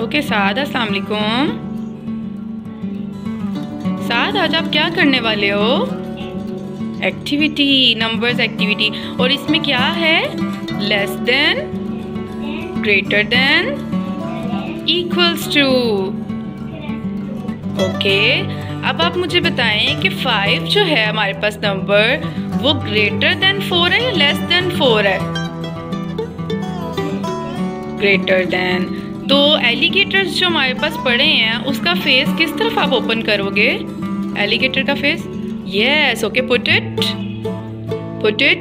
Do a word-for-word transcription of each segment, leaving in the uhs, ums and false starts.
Okay साद, अस्सलाम वालेकुम। साद, आज आप क्या करने वाले हो? Activity, numbers activity. और इसमें क्या है? Less than, greater than, equals to. Okay, अब आप मुझे बताएं कि फाइव जो है हमारे पास नंबर, वो ग्रेटर देन फोर है या लेस देन फोर है? Greater than. तो एलिगेटर्स जो हमारे पास पड़े हैं उसका फेस किस तरफ आप ओपन करोगे? एलिगेटर का face? Yes, okay, put it, put it.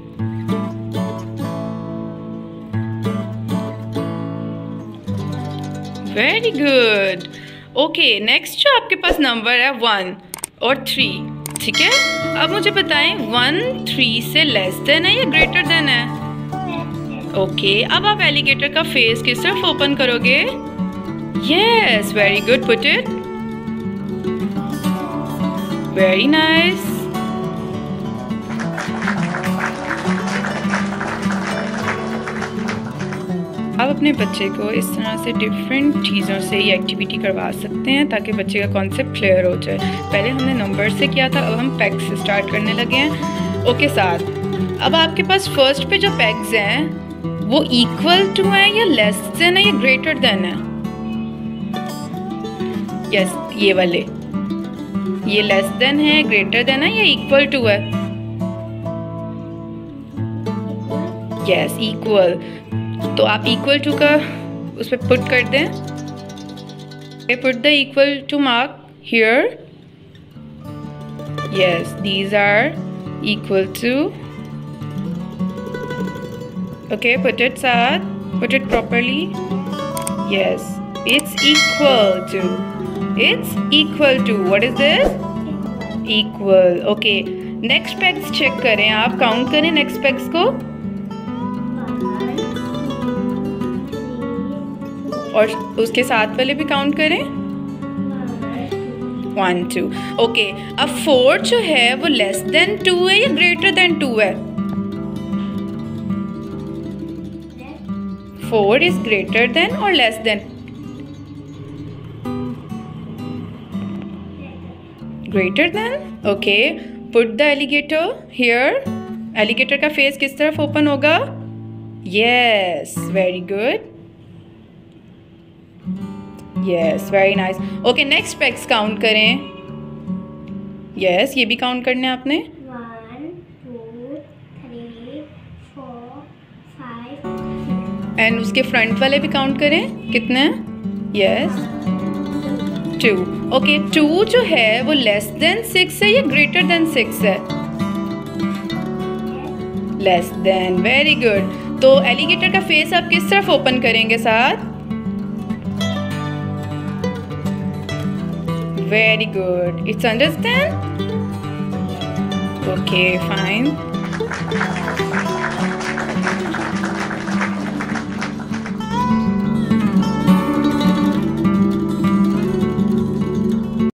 Very good. Okay, next जो आपके पास नंबर है वन और थ्री, ठीक है? अब मुझे बताएं वन थ्री से लेस देन है या ग्रेटर देन है? ओके, अब आप एलिगेटर का फेस किस तरफ ओपन करोगे? Yes, very good, put it. Very nice. आप अपने बच्चे को इस तरह से डिफरेंट चीज़ों से ये एक्टिविटी करवा सकते हैं ताकि बच्चे का कॉन्सेप्ट क्लियर हो जाए। पहले हमने नंबर से किया था, अब हम पैग्स से स्टार्ट करने लगे हैं। ओके साथ, अब आपके पास फर्स्ट पे जो पैग्स हैं वो इक्वल टू है या लेस देन है या ग्रेटर देन है? यस, ये वाले, ये लेस देन है, ग्रेटर देन है या इक्वल टू है? Yes, equal. तो आप इक्वल टू का उस पर पुट कर दें। Put the equal to mark here. Yes, these are equal to. Okay, put it, Saad. Put it properly. Yes, it's equal to. It's equal to. What is this? Equal. Okay. Next pegs check करें आप, count करें next pegs को। और उसके साथ वाले भी count करें। One two. ओके, अब फोर जो है वो लेस देन टू है या ग्रेटर देन टू है? Four is greater than or less than? Greater than? Okay. Put the alligator here. Alligator का face किस तरफ open होगा? Yes, very good. Yes, very nice. Okay, next pegs count करें। Yes, ये भी count करने हैं आपने। एंड उसके फ्रंट वाले भी काउंट करें, कितने? Yes, to. ओके, टू जो है वो लेस देन सिक्स है या ग्रेटर देन सिक्स है? Less than. Very good. तो एलिगेटर का फेस आप किस तरफ ओपन करेंगे साथ? Very good, it's understand. Okay, fine.